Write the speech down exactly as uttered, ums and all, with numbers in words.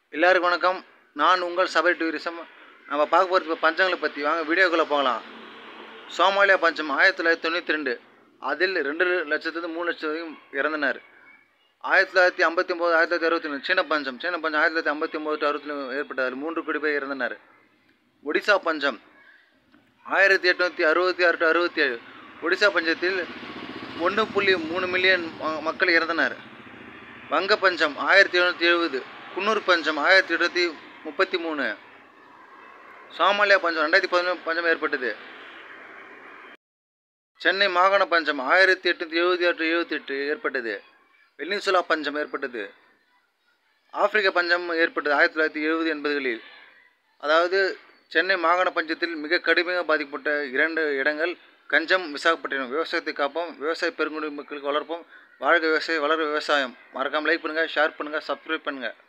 எல்லாருக்கும் வணக்கம். நான் உங்கள் சபை டூரிசம். நம்ம பார்க்க போகிறது இப்போ பஞ்சங்களை பற்றி. வாங்க வீடியோக்குள்ளே போகலாம். சோமாலியா பஞ்சம் ஆயிரத்தி தொள்ளாயிரத்தி தொண்ணூற்றி ரெண்டு அதில் ரெண்டு லட்சத்துலேருந்து மூணு லட்சம் வரைக்கும் இறந்தனர். ஆயிரத்தி தொள்ளாயிரத்தி ஐம்பத்தி ஒம்பது ஆயிரத்தி தொள்ளாயிரத்தி அறுபத்தி ஒன்று சீன பஞ்சம் சீன பஞ்சம் ஆயிரத்தி தொள்ளாயிரத்தி ஐம்பத்தி ஒம்பது டு அறுபத்தி ஏற்பட்டது. அதில் மூன்று கோடி பேர் இறந்தனர். ஒடிசா பஞ்சம் ஆயிரத்தி எட்நூற்றி அறுபத்தி ஆறு டு அறுபத்தி ஏழு ஒடிசா பஞ்சத்தில் ஒன்று புள்ளி மூணு மில்லியன் மக்கள் இறந்தனர். வங்க பஞ்சம் ஆயிரத்தி எழுநூற்றி எழுபது குன்னூர் பஞ்சம் ஆயிரத்தி எட்நூற்றி முப்பத்தி மூணு சோமாலியா பஞ்சம் ரெண்டாயிரத்தி பதினொன்று பஞ்சம் ஏற்பட்டது. சென்னை மாகாண பஞ்சம் ஆயிரத்தி எட்நூற்றி எழுபத்தி ஆறு எழுபத்தி எட்டு ஏற்பட்டது. வெனிசுலா பஞ்சம் ஏற்பட்டது. ஆப்பிரிக்க பஞ்சம் ஏற்பட்டது ஆயிரத்தி தொள்ளாயிரத்தி எழுபது எண்பதுகளில். அதாவது சென்னை மாகாண பஞ்சத்தில் மிக கடுமையாக பாதிக்கப்பட்ட இரண்டு இடங்கள் கஞ்சம், விசாகப்பட்டினம். விவசாயத்தை காப்போம், விவசாய பெருங்குடி மக்களுக்கு வளர்ப்போம். வாழ்க விவசாயம், வளர விவசாயம். மறக்காமல் லைக் பண்ணுங்கள், ஷேர் பண்ணுங்கள், சப்ஸ்கிரைப் பண்ணுங்கள்.